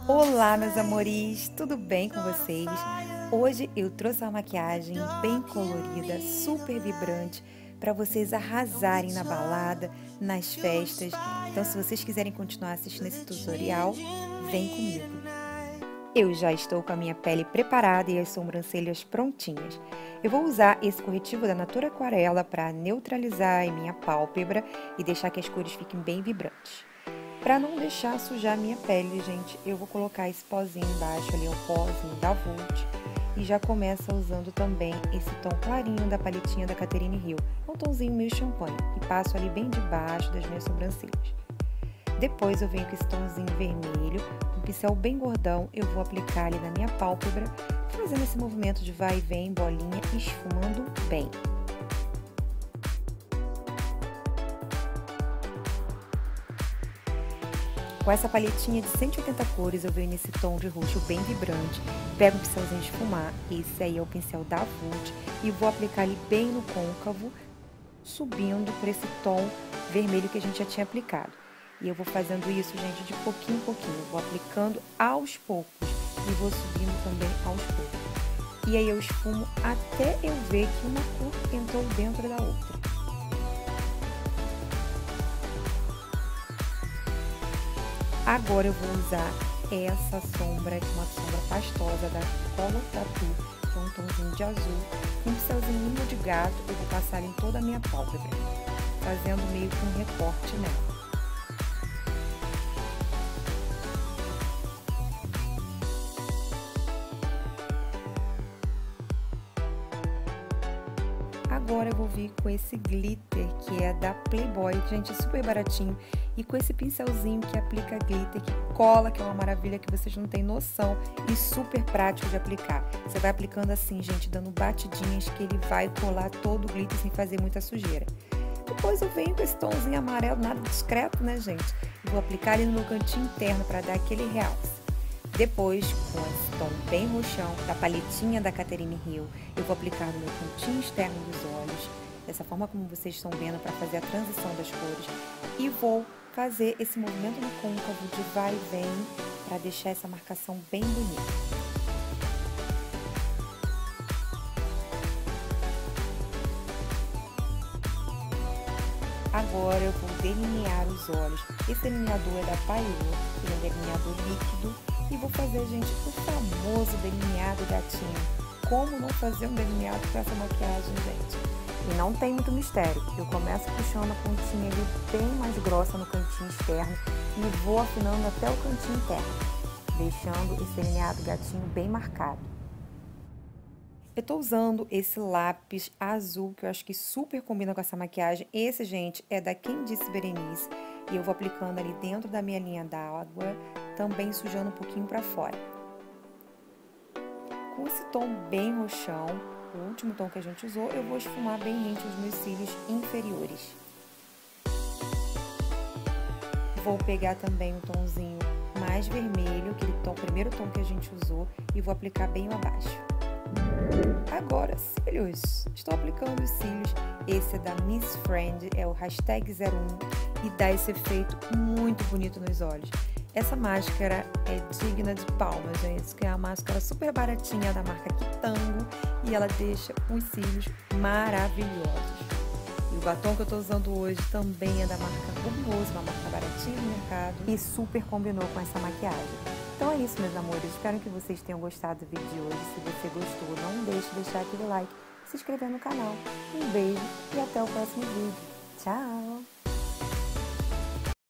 Olá, meus amores, tudo bem com vocês? Hoje eu trouxe uma maquiagem bem colorida, super vibrante, para vocês arrasarem na balada, nas festas. Então, se vocês quiserem continuar assistindo esse tutorial, vem comigo. Eu já estou com a minha pele preparada e as sobrancelhas prontinhas. Eu vou usar esse corretivo da Natura Aquarela para neutralizar a minha pálpebra e deixar que as cores fiquem bem vibrantes. Para não deixar sujar a minha pele, gente, eu vou colocar esse pozinho embaixo ali, o pozinho da Vult. E já começa usando também esse tom clarinho da paletinha da Catherine Hill. É um tomzinho meio champanhe. E passo ali bem debaixo das minhas sobrancelhas. Depois eu venho com esse tomzinho vermelho, um pincel bem gordão, eu vou aplicar ali na minha pálpebra, fazendo esse movimento de vai e vem, bolinha, esfumando bem. Com essa paletinha de 180 cores, eu venho nesse tom de roxo bem vibrante, pego um pincelzinho de esfumar, esse aí é o pincel da Vult, e vou aplicar ali bem no côncavo, subindo por esse tom vermelho que a gente já tinha aplicado. E eu vou fazendo isso, gente, de pouquinho em pouquinho, vou aplicando aos poucos e vou subindo também aos poucos. E aí eu esfumo até eu ver que uma cor entrou dentro da outra. Agora eu vou usar essa sombra, que é uma sombra pastosa da Color Tattoo, que é um tomzinho de azul. Um pincelzinho lindo de gato, eu vou passar em toda a minha pálpebra, fazendo meio que um recorte nela. Agora eu vou vir com esse glitter, que é da Playboy, gente, é super baratinho. E com esse pincelzinho que aplica glitter, que cola, que é uma maravilha que vocês não têm noção. E super prático de aplicar. Você vai aplicando assim, gente, dando batidinhas, que ele vai colar todo o glitter sem fazer muita sujeira. Depois eu venho com esse tomzinho amarelo, nada discreto, né, gente? Vou aplicar ele no meu cantinho interno para dar aquele realce. Depois, com esse tom bem roxão da paletinha da Catherine Hill, eu vou aplicar no meu cantinho externo dos olhos, dessa forma como vocês estão vendo, para fazer a transição das cores. E vou fazer esse movimento no côncavo de vai e vem, para deixar essa marcação bem bonita. Agora eu vou delinear os olhos. Esse delineador é da Paiô, ele é um delineador líquido. E vou fazer, gente, o famoso delineado gatinho. Como não fazer um delineado com essa maquiagem, gente? E não tem muito mistério. Eu começo puxando a pontinha ali bem mais grossa no cantinho externo e vou afinando até o cantinho interno, deixando esse delineado gatinho bem marcado. Eu tô usando esse lápis azul, que eu acho que super combina com essa maquiagem. Esse, gente, é da Quem Disse Berenice. E eu vou aplicando ali dentro da minha linha d'água, também sujando um pouquinho pra fora. Com esse tom bem roxão, o último tom que a gente usou, eu vou esfumar bem rente os meus cílios inferiores. Vou pegar também um tomzinho mais vermelho, aquele tom, primeiro tom que a gente usou, e vou aplicar bem abaixo. Agora, cílios. Estou aplicando os cílios. Esse é da Miss Friend, é o #01 e dá esse efeito muito bonito nos olhos. Essa máscara é digna de palmas, gente, que é uma máscara super baratinha da marca Kitango e ela deixa os cílios maravilhosos. E o batom que eu tô usando hoje também é da marca Rubiroso, uma marca baratinha no mercado e super combinou com essa maquiagem. Então é isso, meus amores. Espero que vocês tenham gostado do vídeo de hoje. Se você gostou, não deixe de deixar aquele like, se inscrever no canal. Um beijo e até o próximo vídeo. Tchau!